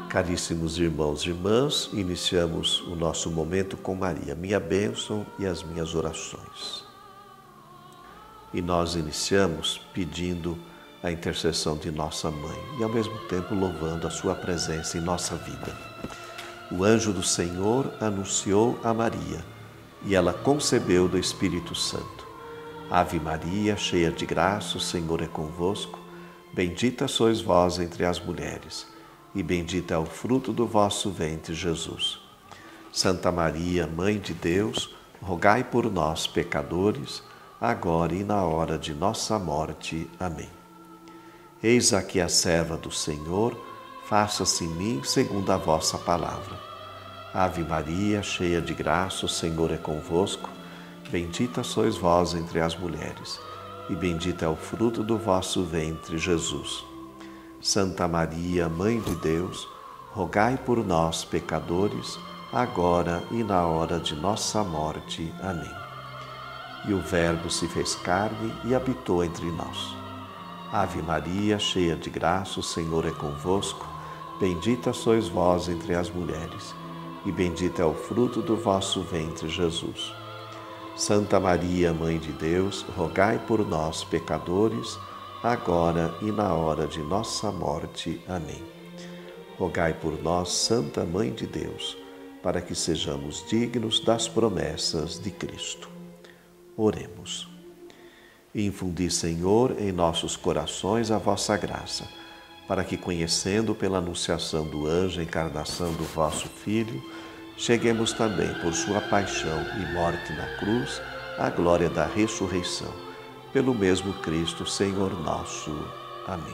Caríssimos irmãos e irmãs, iniciamos o nosso momento com Maria, minha bênção e as minhas orações. E nós iniciamos pedindo a intercessão de nossa Mãe e ao mesmo tempo louvando a sua presença em nossa vida. O anjo do Senhor anunciou a Maria e ela concebeu do Espírito Santo. Ave Maria, cheia de graça, o Senhor é convosco. Bendita sois vós entre as mulheres, e bendito é o fruto do vosso ventre, Jesus. Santa Maria, Mãe de Deus, rogai por nós, pecadores, agora e na hora de nossa morte. Amém. Eis aqui a serva do Senhor, faça-se em mim segundo a vossa palavra. Ave Maria, cheia de graça, o Senhor é convosco. Bendita sois vós entre as mulheres, e bendito é o fruto do vosso ventre, Jesus. Santa Maria, Mãe de Deus, rogai por nós, pecadores, agora e na hora de nossa morte. Amém. E o Verbo se fez carne e habitou entre nós. Ave Maria, cheia de graça, o Senhor é convosco. Bendita sois vós entre as mulheres, e bendito é o fruto do vosso ventre, Jesus. Santa Maria, Mãe de Deus, rogai por nós, pecadores, agora e na hora de nossa morte. Amém. Rogai por nós, Santa Mãe de Deus, para que sejamos dignos das promessas de Cristo. Oremos. Infundi, Senhor, em nossos corações a vossa graça, para que, conhecendo pela anunciação do anjo a encarnação do vosso Filho, cheguemos também, por sua paixão e morte na cruz, à glória da ressurreição. Pelo mesmo Cristo, Senhor nosso. Amém.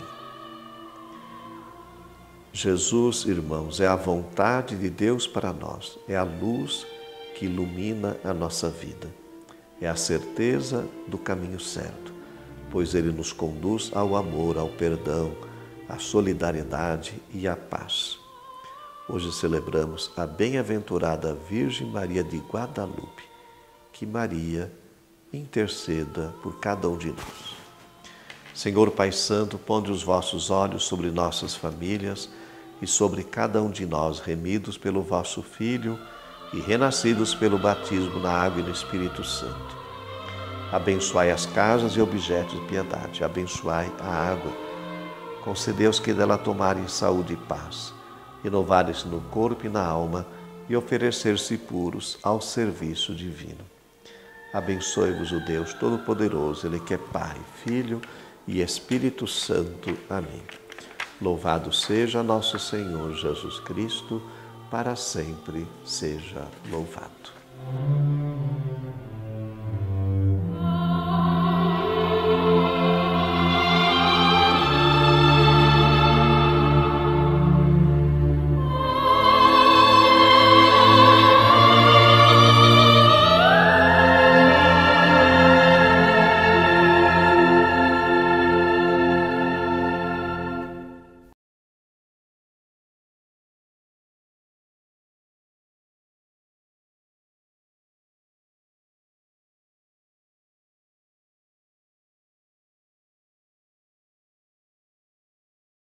Jesus, irmãos, é a vontade de Deus para nós, é a luz que ilumina a nossa vida, é a certeza do caminho certo, pois Ele nos conduz ao amor, ao perdão, à solidariedade e à paz. Hoje celebramos a bem-aventurada Virgem Maria de Guadalupe. Que Maria interceda por cada um de nós. Senhor Pai Santo, ponde os vossos olhos sobre nossas famílias e sobre cada um de nós, remidos pelo vosso Filho e renascidos pelo batismo na água e no Espírito Santo. Abençoai as casas e objetos de piedade, abençoai a água, concedei-os que dela tomarem saúde e paz, renovarem-se no corpo e na alma e oferecer-se puros ao serviço divino. Abençoe-vos o Deus Todo-Poderoso, Ele que é Pai, Filho e Espírito Santo. Amém. Louvado seja nosso Senhor Jesus Cristo, para sempre seja louvado.